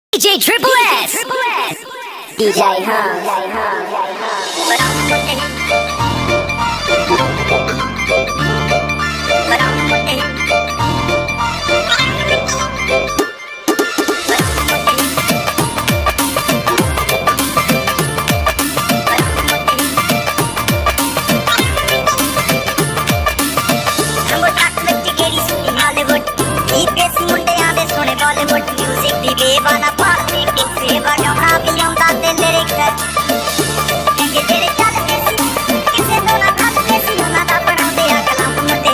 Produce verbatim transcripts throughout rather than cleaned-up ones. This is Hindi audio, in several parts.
D J Triple S, D J Hum, but I'm but I'm दीवाना पाते किसे बजाना भी आंदा ते लिरिक्स चंगे तेरे चलदे सी किसे तो ना खाते सी उन्हां दा बनांदे आ कलाम मुंडे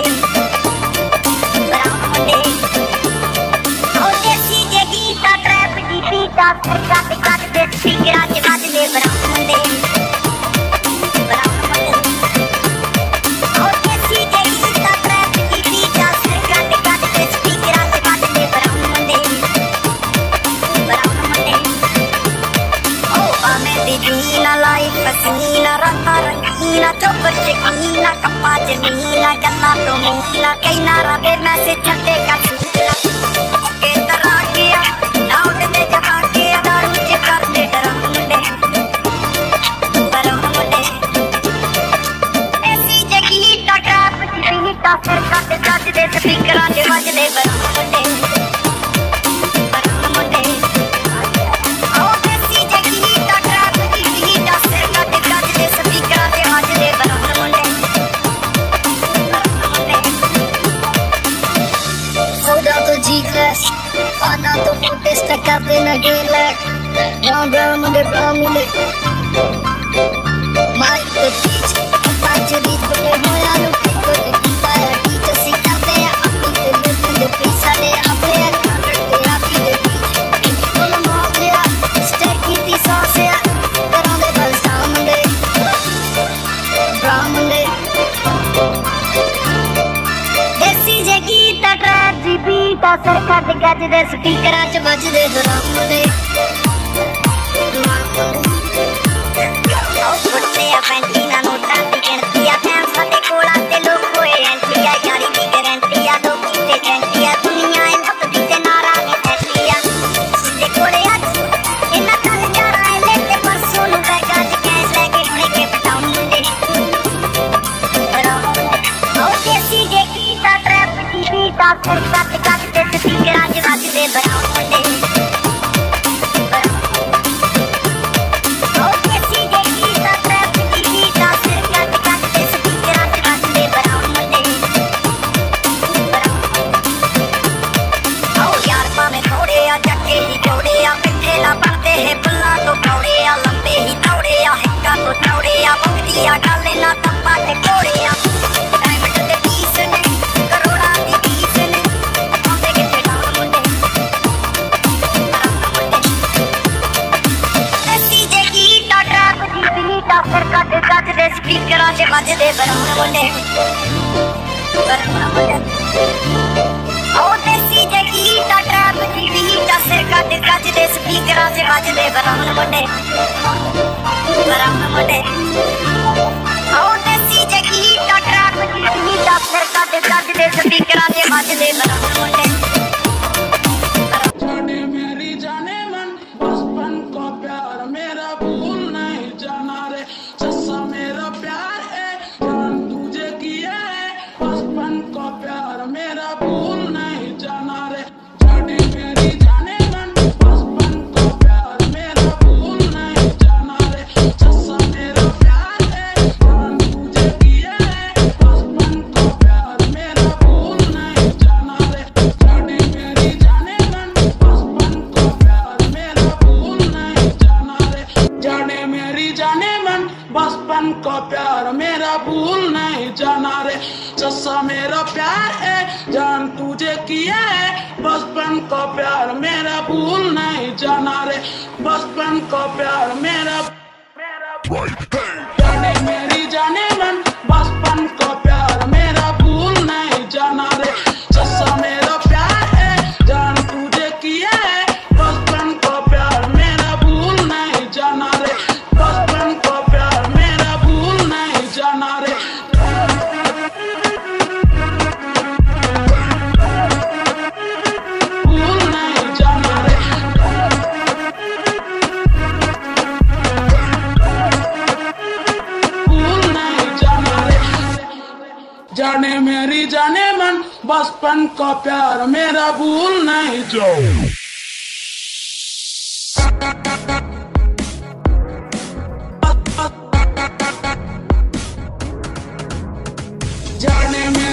बराम मुंडे ओ देसी जे गीता ट्रैप दी बीटा सरका ते कट दे स्पीकरां च वजदे बराम मुंडे बराम मुंडे ओ देसी जे गीता ट्रैप दी बीटा सरका ते कट दे स्पीकरां च वजदे बराम मुंडे Dina laif pasina rata rangina chopar chekina kappa jamina ganna tumina kaina rabe message chatte ka chula ke tara kiya naud de jaba ke daru che karne daramde daramde aisi jagi ta trap dini ta sar kat kat de speakeran de vajde daramde Ana to protest करते न गेले brown brown मुंडे brown मुंडे माइक पे बीच पांचरी बोले होया लुटी को दिखता है टीचर सी करते हैं अपनी से लेकिन दे पैसा दे अपने करते आपकी दे बीच बोल मार दिया स्टेक की ती सॉस है करों दे बल brown मुंडे brown मुंडे देसी जगी ता ट्रैप दी बीट असर कट गज दे स्पीकरां च वजदे दरामदे ओ फुट्टे आ फैंटीना नोटां दी गिणती आ फैंस ते कोला ते लोग होए एंट्री आ यारी दी गारंटी आ लोग ते एंट्री आ दुनिया ए मत दी ते नारा ने एंट्री आ सिद्धे कोले अज इन्ना तल यारा ए ले ते परसों नु बैगा च कैश लेके हुणे के पटाउं मुंडे ओ देसी जे कीता ट्रैप दी बीट असर कट कट दे स्पीकरां च वजदे बराम मुंडे स्पीकरां च वजदे बराम मुंडे बराम मुंडे ओ देसी जगी ता ट्रैप दी बीट असर कट कट दे स्पीकरां च वजदे बराम मुंडे बराम मुंडे ओ देसी जगी ता ट्रैप दी बीट असर कट कट दे स्पीकरां च वजदे बराम मुंडे बचपन का प्यार मेरा भूल नहीं जाना रे सच्चा मेरा प्यार है जान तुझे किया है बचपन का प्यार मेरा भूल नहीं जाना रे बचपन का प्यार मेरा जाने मेरी जाने मन बचपन का प्यार मेरा भूल नहीं जाना रे सच्चा मेरा प्यार है जान तुझे किया है बचपन का प्यार मेरा भूल नहीं जाना रे बचपन का प्यार मेरा भूल नहीं जाना रे भूल नहीं जाना रे मेरी जाने मन बचपन का प्यार मेरा भूल नहीं जाओ। जाने